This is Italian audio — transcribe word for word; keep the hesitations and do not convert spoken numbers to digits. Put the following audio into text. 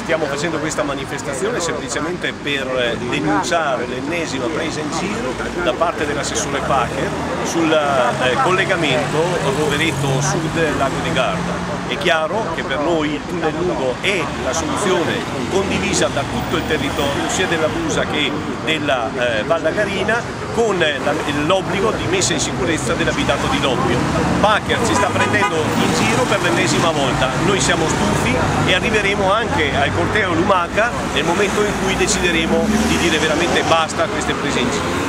Stiamo facendo questa manifestazione semplicemente per denunciare l'ennesima presa in giro da parte dell'assessore Pacher sul eh, collegamento Rovereto Sud-Lago di Garda. È chiaro che per noi il tunnel lungo è la soluzione condivisa da tutto il territorio, sia della Busa che della eh, Vallagarina, con l'obbligo di messa in sicurezza dell'abitato di Lobbio. Pacher ci sta prendendo in giro per l'ennesima volta, noi siamo stufi e arriveremo anche al corteo Lumaca nel momento in cui decideremo di dire veramente basta a queste prese in giro.